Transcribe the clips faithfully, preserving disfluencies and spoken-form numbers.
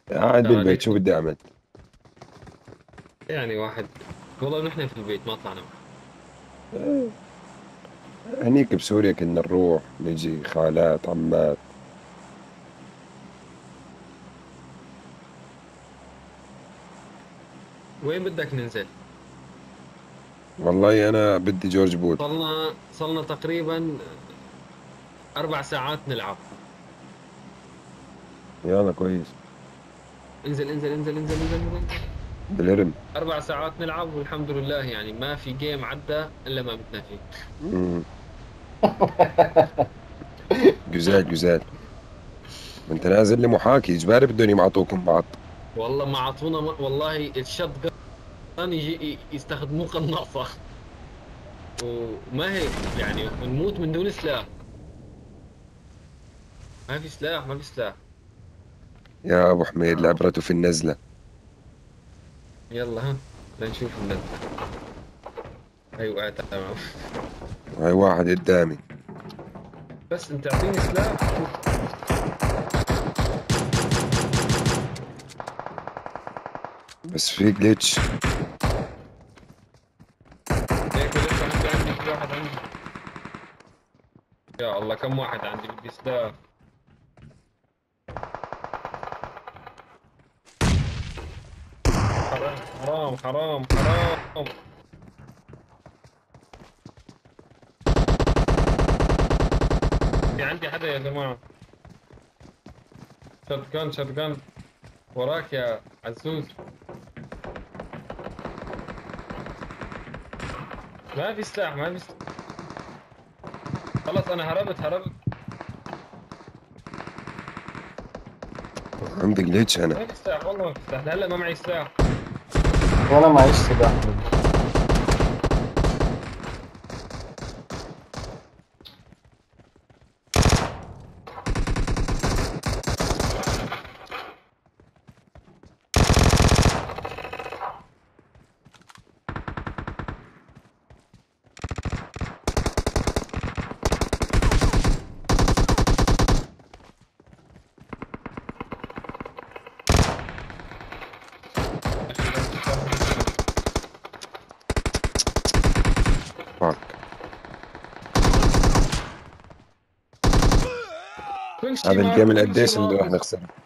قاعد بالبيت، تعاليت شو بدي اعمل؟ يعني واحد. والله نحن في البيت ما طلعنا معه. آه، هنيك بسوريا كنا نروح نجي خالات عمات. وين بدك ننزل؟ والله انا بدي جورج بول. صلنا صلنا تقريبا أربع ساعات نلعب. يلا كويس. انزل انزل انزل انزل انزل انزل, انزل. بالرم. أربع ساعات نلعب والحمد لله، يعني ما في جيم عدى إلا ما متنا فيه. مم. جزال جزال. ما انت نازل لي محاكي اجباري بدهم يمعطوكم بعض. والله ما عطونا م... والله الشط كان يجي يستخدموه قناصة. وما هيك يعني نموت من دون سلاح. ما في سلاح ما في سلاح. يا ابو حميد العبرة في النزلة. يلا ها، لنشوف النزلة. ايوه تمام. هاي واحد قدامي. بس انت اعطيني سلاح شوف. بس في جليتش. ليك لسه عندي عندي في واحد عندي. يا الله كم واحد عندي بدي سلاح. حرام حرام حرام حرام. في عندي حدا يا جماعة. شotgun شotgun. وراك يا عزوز. ما في سلاح ما في سلاح. خلص انا هربت هربت. عندي جليتش انا. ما في سلاح والله ما في سلاح هلا ما معي سلاح. وانا معيش سلاح. يا اخي بس سلاح. فاك. كل شيء هذا معك الجيم كل شيء القديش اللي راح ناقص. نخسره.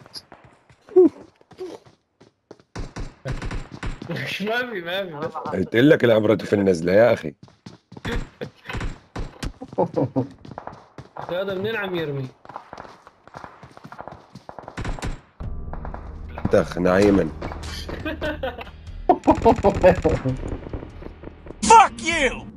ما في ما في بس. قلت لك العبرة في النزلة يا اخي. هذا منين عم يرمي؟ دخ نعيما. Fuck you!